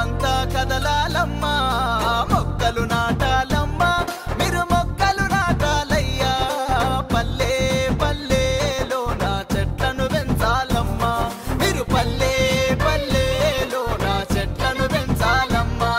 అంతా కదలాలమ్మా మొక్కలు నాటాలమ్మా మీరు మొక్కలు నాటాలయ్యా పల్లె పల్లెలో నా చెట్లను పెంచాలమ్మా మీరు పల్లె పల్లెలో నా చెట్లను పెంచాలమ్మా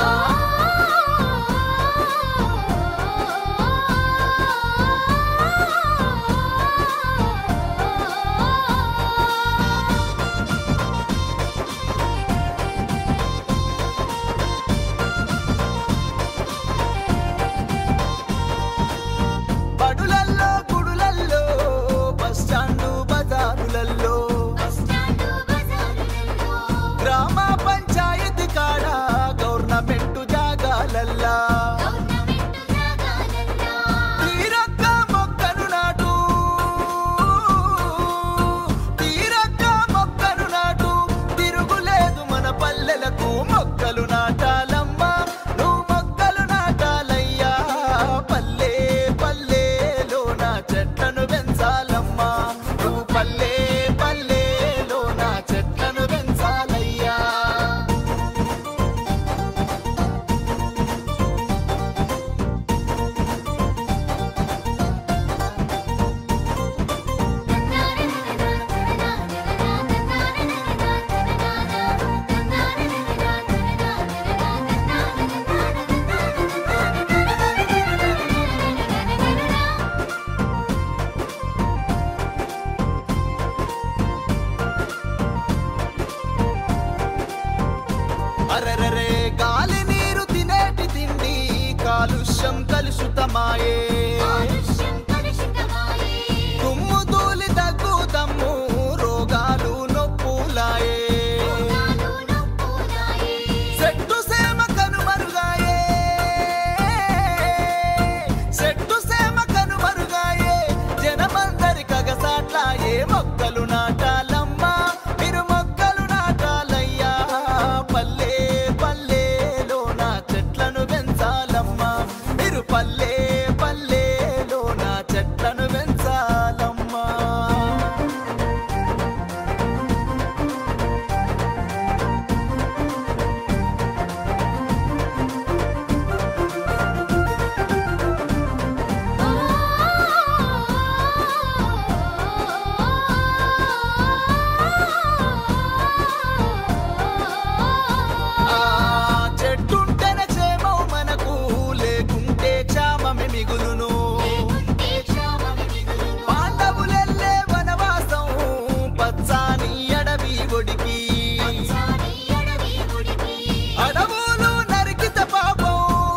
బడులల్లో గుడులల్లో బస్టాండు బజారులల్లో గ్రామ పంచాయతీ కాడ గవర్నమెంట్ జాగాలల్లా తీరొక్క మొక్కను నాటు తీరొక్క మొక్కను నాటు తిరుగులేదు మన పల్లెలకు మొక్కలు నాటాలమ్మా నువ్వు మొక్కలు నాటాలయ్యా పల్లె పల్లెలో నా చెట్లను పెంచాలమ్మా నువ్వు పల్లె పల్లెలో నా చెట్లను పెంచాలయ్యా అరెరెరే గాలి నీరు తినేటి తిండి కాలుష్యం కలుషితమాయే తుమ్ము తూలి దగ్గు దమ్ము రోగాలు నొప్పులాయే చెట్టు సేమ కనుమరుగాయే చెట్టు సేమ కనుమరుగాయే జనమందరి కగసాట్లాయే మొక్కలు నాటాలమ్మా మీరు మొక్కలు నాటాలయ్యా పల్లె పల్లెలో నా చెట్లను పెంచాలమ్మా మీరు పల్లె పల్లెలో నా చెట్లను పెంచాలమ్మా చెట్టుంటేనే క్షేమం మనకు లేకుంటే క్షామమే మిగులును పాండవులెల్లే వనవాసం పచ్చాని అడవి ఒడికి అడవులు నరికిత పాపం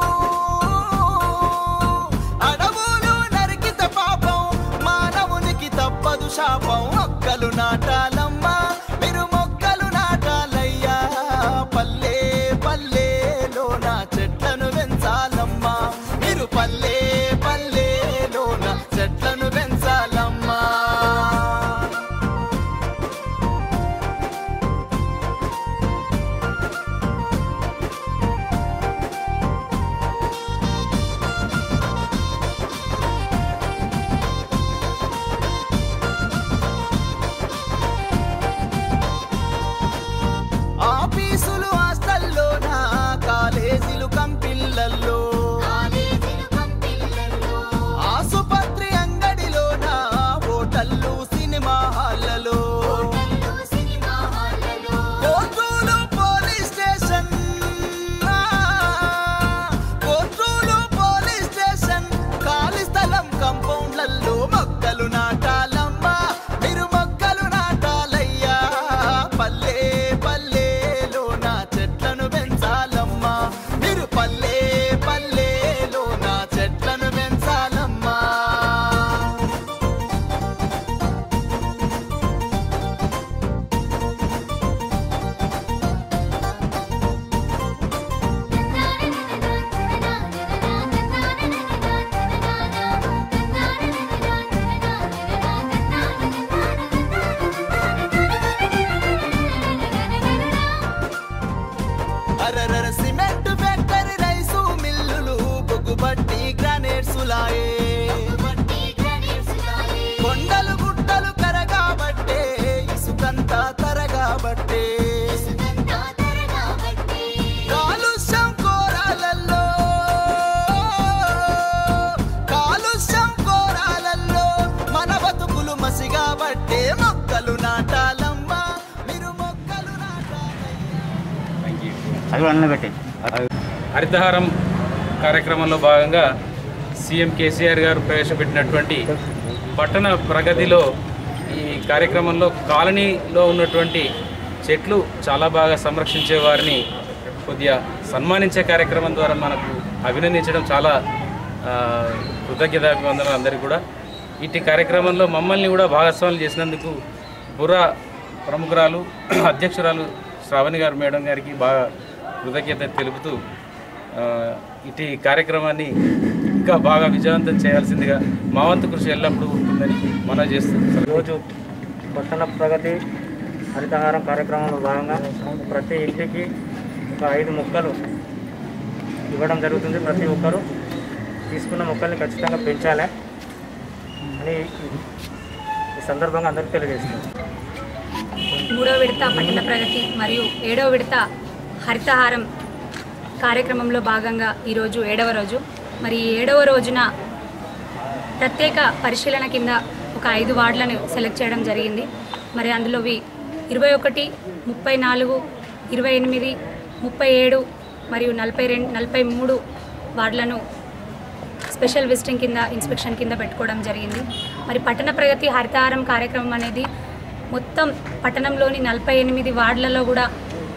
అడవులు నరికిత పాపం మానవునికి తప్పదు శాపం మొక్కలు నాటాలమ్మా మీరు మొక్కలు నాటాలయ్యా పల్లె పల్లెలో నా చెట్లను పెంచాలమ్మా మీరు పల్లె పల్లెలో నా చెట్లను పెంచాలమ్మా ఆఫీసులు హాస్టల్లోన కాలేజీలు కంపిల్లల్లో ఆసుపత్రి అంగడిలోన హోటళ్ళు సినిమా హాళ్లలో కోర్టులు పోలీస్ స్టేషన్ కోర్టులు పోలీస్ స్టేషన్ ఖాళీ స్థలం కంపౌండ్లలో మొక్కలు నాటాలమ్మా మీరు మొక్కలు నాటాలయ్యా పల్లె పల్లెలో నా చెట్లను పెంచాలమ్మా మీరు పల్లె పల్లెలో నా చెట్లను పెంచాలమ్మా అరరర సిమెంట్ ఫ్యాక్టరీ రైసు మిల్లులు బొగ్గుబట్టి గ్రానైట్స్ లాయే కొండలు గుట్టలు కరగాబట్టే ఇసుకంతా తరగాబట్టే హరితహారం కార్యక్రమంలో భాగంగా సీఎం కేసీఆర్ గారు ప్రవేశపెట్టినటువంటి పట్టణ ప్రగతిలో ఈ కార్యక్రమంలో కాలనీలో ఉన్నటువంటి చెట్లు చాలా బాగా సంరక్షించే వారిని కొద్దిగా సన్మానించే కార్యక్రమం ద్వారా మనకు అభినందించడం చాలా కృతజ్ఞతాభివందనలు అందరికీ కూడా. ఇట్టి కార్యక్రమంలో మమ్మల్ని కూడా భాగస్వాములు చేసినందుకు బుర్రా ప్రముఖురాలు అధ్యక్షురాలు శ్రావణి గారు మేడం గారికి బాగా కృతజ్ఞత తెలుపుతూ ఇటు కార్యక్రమాన్ని ఇంకా బాగా విజయవంతం చేయాల్సిందిగా మా వంతు కృషి ఎల్లప్పుడూ ఉంటుందని మనం చేస్తున్నాం. ఈరోజు పట్టణ ప్రగతి హరితహారం కార్యక్రమంలో భాగంగా ప్రతి ఇంటికి ఒక 5 మొక్కలు ఇవ్వడం జరుగుతుంది. ప్రతి ఒక్కరూ తీసుకున్న మొక్కల్ని ఖచ్చితంగా పెంచాలి అని ఈ సందర్భంగా అందరికీ తెలియజేస్తున్నాం. 3వ విడత పట్టణ ప్రగతి మరియు 7వ విడత హరితహారం కార్యక్రమంలో భాగంగా ఈరోజు 7వ రోజు. మరి 7వ రోజున ప్రత్యేక పరిశీలన కింద ఒక 5 వార్డులను సెలెక్ట్ చేయడం జరిగింది. మరి అందులోవి 21, 34, 28, 37 మరియు 43 వార్డులను స్పెషల్ విజిటింగ్ కింద ఇన్స్పెక్షన్ కింద పెట్టుకోవడం జరిగింది. మరి పట్టణ ప్రగతి హరితహారం కార్యక్రమం అనేది మొత్తం పట్టణంలోని 48 వార్డులలో కూడా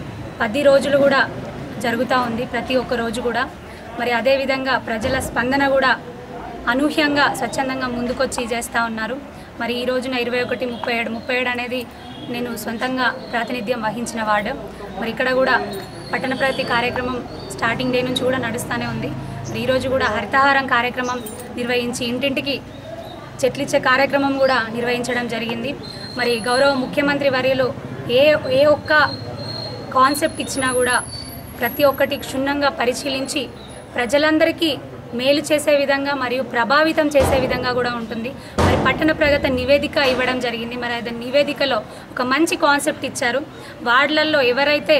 10 రోజులు కూడా జరుగుతూ ఉంది, ప్రతి ఒక్క రోజు కూడా. మరి అదేవిధంగా ప్రజల స్పందన కూడా అనూహ్యంగా స్వచ్ఛందంగా ముందుకొచ్చి చేస్తూ ఉన్నారు. మరి ఈ రోజున 21, 37 అనేది నేను సొంతంగా ప్రాతినిధ్యం వహించిన వార్డు. మరి ఇక్కడ కూడా పట్టణ ప్రగతి కార్యక్రమం స్టార్టింగ్ డే నుంచి కూడా నడుస్తూనే ఉంది. మరి ఈరోజు కూడా హరితహారం కార్యక్రమం నిర్వహించి ఇంటింటికి చెట్లిచ్చే కార్యక్రమం కూడా నిర్వహించడం జరిగింది. మరి గౌరవ ముఖ్యమంత్రి వర్యులు ఏ ఒక్క కాన్సెప్ట్ ఇచ్చినా కూడా ప్రతి ఒక్కటి క్షుణ్ణంగా పరిశీలించి ప్రజలందరికీ మేలు చేసే విధంగా మరియు ప్రభావితం చేసే విధంగా కూడా ఉంటుంది. మరి పట్టణ ప్రగతి నివేదిక ఇవ్వడం జరిగింది. మరి అది నివేదికలో ఒక మంచి కాన్సెప్ట్ ఇచ్చారు. వార్డులలో ఎవరైతే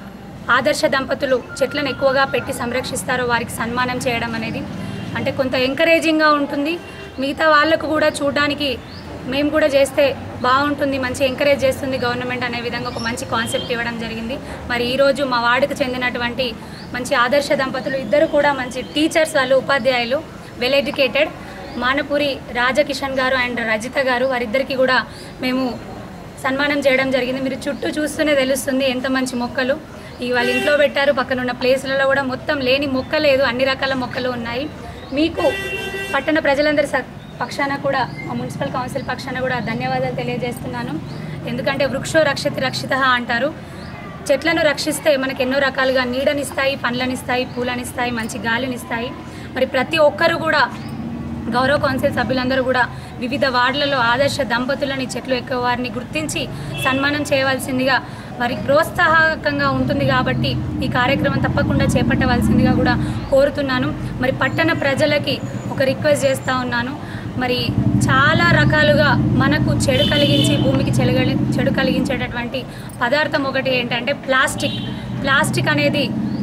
ఆదర్శ దంపతులు చెట్లను ఎక్కువగా పెట్టి సంరక్షిస్తారో వారికి సన్మానం చేయడం అనేది అంటే కొంత ఎంకరేజింగ్గా ఉంటుంది. మిగతా వాళ్ళకు కూడా చూడడానికి మేము కూడా చేస్తే బాగుంటుంది, మంచి ఎంకరేజ్ చేస్తుంది గవర్నమెంట్ అనే విధంగా ఒక మంచి కాన్సెప్ట్ ఇవ్వడం జరిగింది. మరి ఈరోజు మా వార్డుకు చెందినటువంటి మంచి ఆదర్శ దంపతులు ఇద్దరు కూడా మంచి టీచర్స్, వాళ్ళు ఉపాధ్యాయులు, వెల్ ఎడ్యుకేటెడ్, మానపూరి రాజకిషన్ గారు అండ్ రజిత గారు, వారిద్దరికి కూడా మేము సన్మానం చేయడం జరిగింది. మీరు చుట్టూ చూస్తూనే తెలుస్తుంది ఎంత మంచి మొక్కలు వాళ్ళ ఇంట్లో పెట్టారు. పక్కన ఉన్న ప్లేస్లలో కూడా మొత్తం లేని మొక్క లేదు, అన్ని రకాల మొక్కలు ఉన్నాయి. మీకు పట్టణ ప్రజలందరి పక్షాన కూడా మా మున్సిపల్ కౌన్సిల్ పక్షాన కూడా ధన్యవాదాలు తెలియజేస్తున్నాను. ఎందుకంటే వృక్షో రక్షతి రక్షితః అంటారు. చెట్లను రక్షిస్తే మనకు ఎన్నో రకాలుగా నీడనిస్తాయి, పండ్లనిస్తాయి, పూలనిస్తాయి, మంచి గాలినిస్తాయి. మరి ప్రతి ఒక్కరు కూడా గౌరవ కౌన్సిల్ సభ్యులందరూ కూడా వివిధ వార్డులలో ఆదర్శ దంపతులని చెట్లు ఎక్కువ వారిని గుర్తించి సన్మానం చేయవలసిందిగా మరి ప్రోత్సాహకంగా ఉంటుంది. కాబట్టి ఈ కార్యక్రమం తప్పకుండా చేపట్టవలసిందిగా కూడా కోరుతున్నాను. మరి పట్టణ ప్రజలకి ఒక రిక్వెస్ట్ చేస్తూ ఉన్నాను. మరి చాలా రకాలుగా మనకు చెడు కలిగించి భూమికి చెడు కలిగించేటటువంటి పదార్థం ఒకటి ఏంటంటే ప్లాస్టిక్ అనేది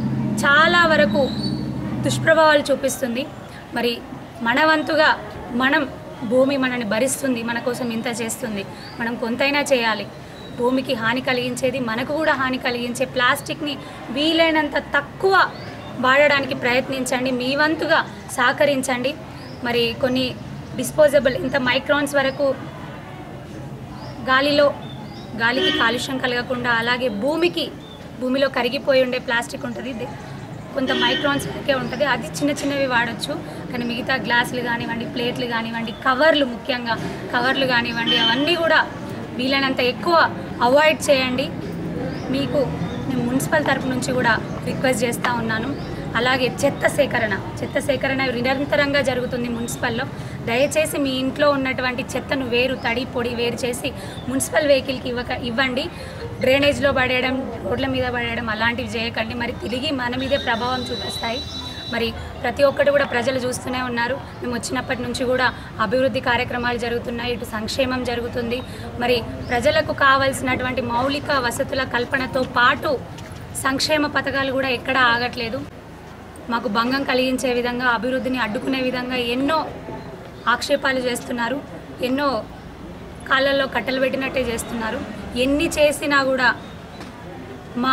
చాలా వరకు దుష్ప్రభావాలు చూపిస్తుంది. మరి మన వంతుగా భూమి మనని భరిస్తుంది, మన కోసం ఇంత చేస్తుంది, మనం కొంతైనా చేయాలి. భూమికి హాని కలిగించేది, మనకు కూడా హాని కలిగించే ప్లాస్టిక్ని వీలైనంత తక్కువ వాడడానికి ప్రయత్నించండి, మీ వంతుగా సహకరించండి. మరి కొన్ని డిస్పోజబుల్ ఇంత మైక్రాన్స్ వరకు గాలికి కాలుష్యం కలగకుండా, అలాగే భూమిలో కరిగిపోయి ఉండే ప్లాస్టిక్ ఉంటుంది, కొంత మైక్రాన్స్ వరకే ఉంటుంది, అది చిన్నవి వాడచ్చు. కానీ మిగతా గ్లాసులు కానివ్వండి, ప్లేట్లు కానివ్వండి, ముఖ్యంగా కవర్లు కానివ్వండి, అవన్నీ కూడా వీలైనంత ఎక్కువ అవాయిడ్ చేయండి. మీకు నేను మున్సిపల్ తరపు నుంచి కూడా రిక్వెస్ట్ చేస్తూ ఉన్నాను. అలాగే చెత్త సేకరణ నిరంతరంగా జరుగుతుంది మున్సిపల్లో. దయచేసి మీ ఇంట్లో ఉన్నటువంటి చెత్తను తడి పొడి వేరు చేసి మున్సిపల్ వెహికల్కి ఇవ్వండి. డ్రైనేజ్లో పడేయడం, రోడ్ల మీద పడేయడం అలాంటివి చేయకండి. మరి తిరిగి మన మీదే ప్రభావం చూపిస్తాయి. మరి ప్రతి ఒక్కటి కూడా ప్రజలు చూస్తూనే ఉన్నారు. మేము వచ్చినప్పటి నుంచి కూడా అభివృద్ధి కార్యక్రమాలు జరుగుతున్నాయి, ఇటు సంక్షేమం జరుగుతుంది. మరి ప్రజలకు కావాల్సినటువంటి మౌలిక వసతుల కల్పనతో పాటు సంక్షేమ పథకాలు కూడా ఎక్కడా ఆగట్లేదు. మాకు భంగం కలిగించే విధంగా, అభివృద్ధిని అడ్డుకునే విధంగా ఎన్నో ఆక్షేపాలు చేస్తున్నారు, ఎన్నో కాళ్ళల్లో కట్టలు పెట్టినట్టే చేస్తున్నారు. ఎన్ని చేసినా కూడా మా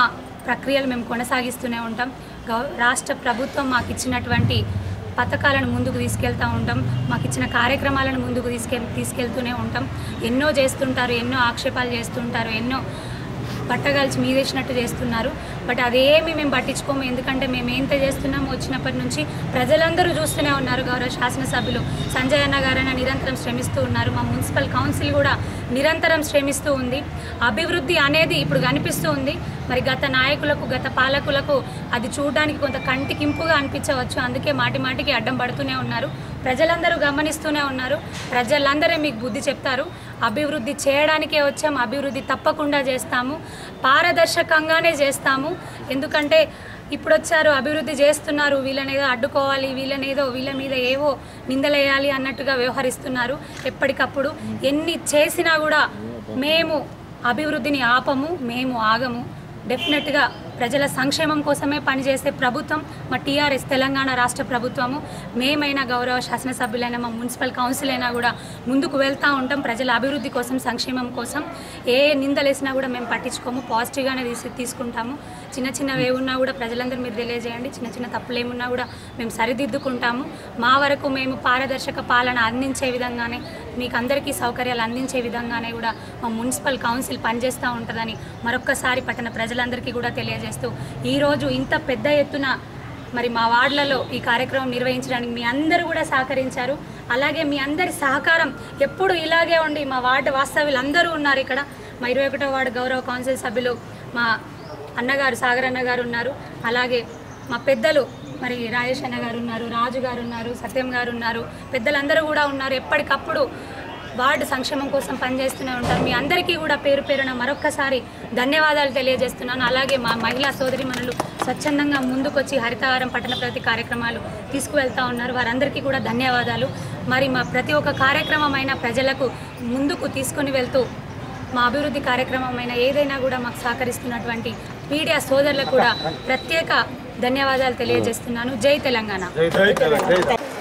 ప్రక్రియలు మేము కొనసాగిస్తూనే ఉంటాం. రాష్ట్ర ప్రభుత్వం మాకు ఇచ్చినటువంటి పథకాలను ముందుకు తీసుకెళ్తూ ఉంటాం. మాకు ఇచ్చిన కార్యక్రమాలను ముందుకు తీసుకెళ్తూనే ఉంటాం. ఎన్నో చేస్తుంటారు, ఎన్నో ఆక్షేపాలు చేస్తుంటారు, ఎన్నో పట్టగాల్చి మీదేసినట్టు చేస్తున్నారు. బట్ అదేమి మేము పట్టించుకోము. ఎందుకంటే మేము ఎంత చేస్తున్నామో వచ్చినప్పటి నుంచి ప్రజలందరూ చూస్తూనే ఉన్నారు. గౌరవ శాసనసభ్యులు సంజయ్ అన్న గారైనా నిరంతరం శ్రమిస్తూ ఉన్నారు. మా మున్సిపల్ కౌన్సిల్ కూడా నిరంతరం శ్రమిస్తూ ఉంది. అభివృద్ధి అనేది ఇప్పుడు కనిపిస్తూ ఉంది. మరి గత నాయకులకు, గత పాలకులకు అది చూడడానికి కొంత కంటికింపుగా అనిపించవచ్చు. అందుకే మాటి మాటికి అడ్డం పడుతూనే ఉన్నారు. ప్రజలందరూ గమనిస్తూనే ఉన్నారు. ప్రజలందరే మీకు బుద్ధి చెప్తారు. అభివృద్ధి చేయడానికే వచ్చాము. అభివృద్ధి తప్పకుండా చేస్తాము, పారదర్శకంగానే చేస్తాము. ఎందుకంటే ఇప్పుడు వచ్చారు, అభివృద్ధి చేస్తున్నారు, వీళ్ళనేదో అడ్డుకోవాలి, వీళ్ళ మీద ఏవో నిందలేయాలి అన్నట్టుగా వ్యవహరిస్తున్నారు. ఎప్పటికప్పుడు ఎన్ని చేసినా కూడా మేము అభివృద్ధిని ఆపము, మేము ఆగము. డెఫినెట్గా ప్రజల సంక్షేమం కోసమే పనిచేసే ప్రభుత్వం మా టీఆర్ఎస్ తెలంగాణ రాష్ట్ర ప్రభుత్వము. మేమైనా గౌరవ శాసనసభ్యులైనా మా మున్సిపల్ కౌన్సిల్ అయినా కూడా ముందుకు వెళ్తూ ఉంటాం. ప్రజల అభివృద్ధి కోసం, సంక్షేమం కోసం ఏ నిందలేసినా కూడా మేము పట్టించుకోము, పాజిటివ్గానే తీసుకుంటాము. చిన్న చిన్నవి ఏమున్నా కూడా ప్రజలందరూ మీరు తెలియజేయండి. చిన్న చిన్న తప్పులు ఏమున్నా కూడా మేము సరిదిద్దుకుంటాము. మా వరకు మేము పారదర్శక పాలన అందించే విధంగానే, మీకు అందరికీ సౌకర్యాలు అందించే విధంగానే కూడా మా మున్సిపల్ కౌన్సిల్ పనిచేస్తూ ఉంటుందని మరొక్కసారి పట్టణ ప్రజలందరికీ కూడా తెలియజేస్తూ, ఈరోజు ఇంత పెద్ద ఎత్తున మరి మా వార్డులలో ఈ కార్యక్రమం నిర్వహించడానికి మీ అందరూ కూడా సహకరించారు. అలాగే మీ అందరి సహకారం ఎప్పుడు ఇలాగే ఉండి, మా వార్డు వాస్తవ్యులు అందరూ ఉన్నారు ఇక్కడ. మా 21వ వార్డు గౌరవ కౌన్సిల్ సభ్యులు మా అన్నగారు సాగర్ అన్న గారు ఉన్నారు. అలాగే మా పెద్దలు మరి రాజేష్ అన్న గారు ఉన్నారు, రాజు గారు ఉన్నారు, సత్యం గారు ఉన్నారు, పెద్దలందరూ కూడా ఉన్నారు. ఎప్పటికప్పుడు వార్డు సంక్షేమం కోసం పనిచేస్తూనే ఉంటారు. మీ అందరికీ కూడా పేరు పేరున మరొక్కసారి ధన్యవాదాలు తెలియజేస్తున్నాను. అలాగే మా మహిళా సోదరిమణులు స్వచ్ఛందంగా ముందుకొచ్చి హరితహారం పట్టణ ప్రగతి కార్యక్రమాలు తీసుకువెళ్తూ ఉన్నారు. వారందరికీ కూడా ధన్యవాదాలు. మరి మా ప్రతి ఒక్క కార్యక్రమమైన ప్రజలకు ముందుకు తీసుకొని వెళ్తూ మా అభివృద్ధి కార్యక్రమమైన ఏదైనా కూడా మాకు సహకరిస్తున్నటువంటి మీడియా సోదరులకు కూడా ప్రత్యేక ధన్యవాదాలు తెలియజేస్తున్నాను. జై తెలంగాణ.